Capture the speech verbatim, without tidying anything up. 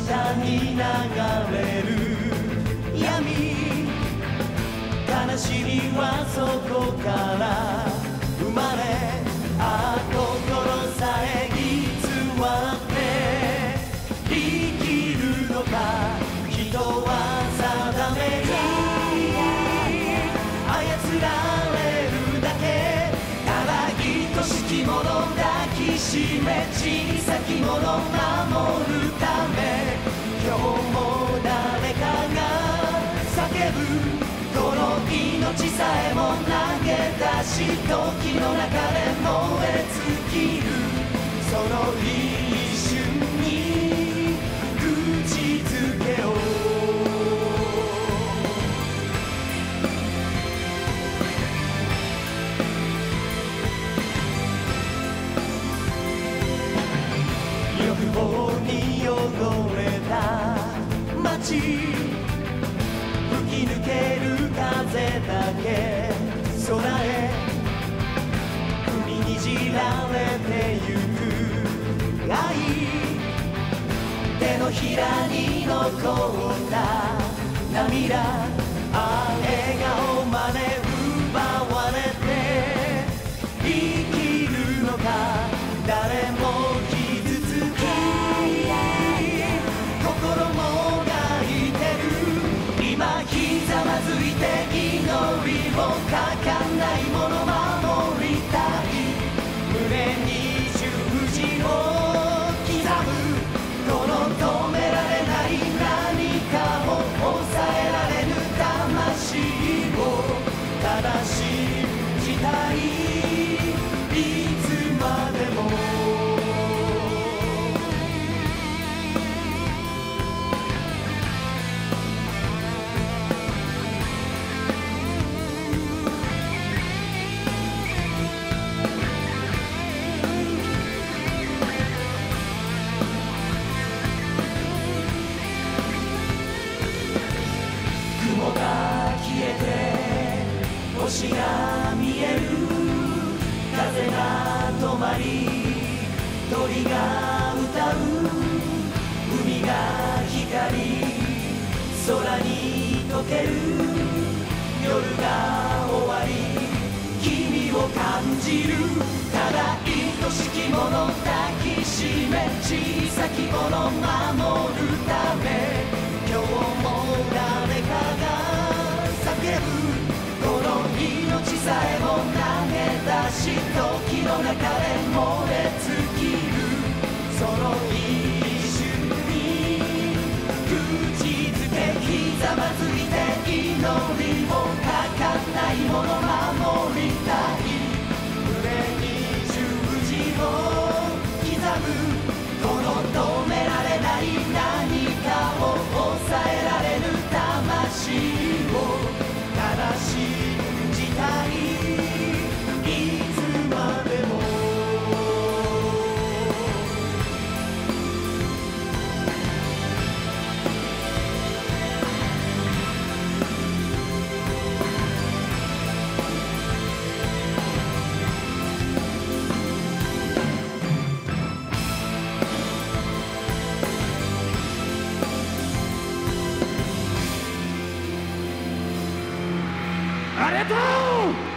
下に流れる闇、悲しみはそこから生まれ、ああ心さえ偽って生きるのか、人は定めに操られるだけ、ただ愛しきもの抱きしめ小さきもの守るため、今日も誰かが叫ぶ、この命さえも投げ出し、時の中で燃え尽きる、その一瞬に口づけを欲望に汚れた街、吹き抜ける風だけ空へ踏みにじられてゆく愛、手のひらに残った涙、ああ笑顔まで奪われて生きるのか、誰も傷つき心もがいてる、今ひざまずいて祈りをかかんないもの守りたい、胸に十字を刻む、この止められない何かを抑えられぬ魂をただ信じたい、いつまでも雲が消えて星が見える、風が止まり鳥が歌う、海が光り空に溶ける、夜が終わり君を感じる、ただ愛しきもの抱きしめ小さきもの守るため、今日も誰かが叫ぶ、この命さえも投げ出し、時の中で燃え尽きる、その一瞬に口づけ、ひざまずいて祈りをかかんないもの守りたい、胸に十字を刻む、この止められない何かを抑えられぬ魂をただ信じたい、いつまでもありがとう。